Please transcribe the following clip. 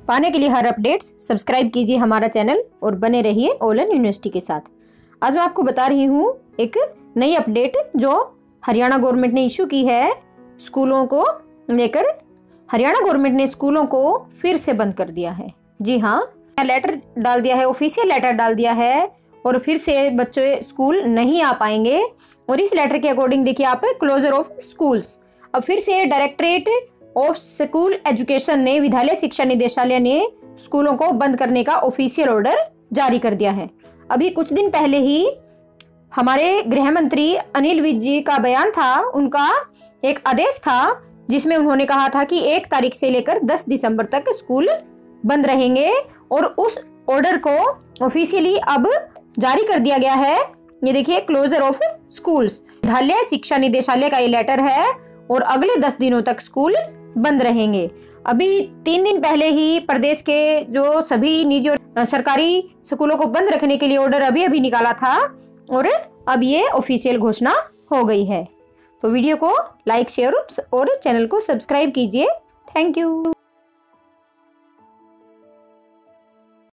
पाने के लिए हर अपडेट्स सब्सक्राइब कीजिए हमारा चैनल और बने रहिए ऑल इन यूनिवर्सिटी के साथ। आज मैं आपको बता रही हूँ एक नई अपडेट जो हरियाणा गवर्नमेंट ने इशू की है स्कूलों को लेकर। हरियाणा गवर्नमेंट ने स्कूलों को फिर से बंद कर दिया है। जी हाँ, लेटर डाल दिया है, ऑफिशियल लेटर डाल दिया है और फिर से बच्चे स्कूल नहीं आ पाएंगे। और इस लेटर के अकॉर्डिंग देखिए आप, क्लोजर ऑफ स्कूल्स। अब फिर से डायरेक्टरेट ऑफ स्कूल एजुकेशन ने, विद्यालय शिक्षा निदेशालय ने स्कूलों को बंद करने का ऑफिशियल ऑर्डर जारी कर दिया है। अभी कुछ दिन पहले ही हमारे गृह मंत्री अनिल विज जी का बयान था, उनका एक आदेश था जिसमें उन्होंने कहा था कि 1 तारीख से लेकर 10 दिसंबर तक स्कूल बंद रहेंगे। और उस ऑर्डर को ऑफिशियली अब जारी कर दिया गया है। ये देखिए, क्लोजर ऑफ स्कूल्स, विद्यालय शिक्षा निदेशालय का ये लेटर है और अगले 10 दिनों तक स्कूल बंद रहेंगे। अभी 3 दिन पहले ही प्रदेश के जो सभी निजी और सरकारी स्कूलों को बंद रखने के लिए ऑर्डर अभी निकाला था और अब ये ऑफिशियल घोषणा हो गई है। तो वीडियो को लाइक, शेयर और चैनल को सब्सक्राइब कीजिए। Thank you.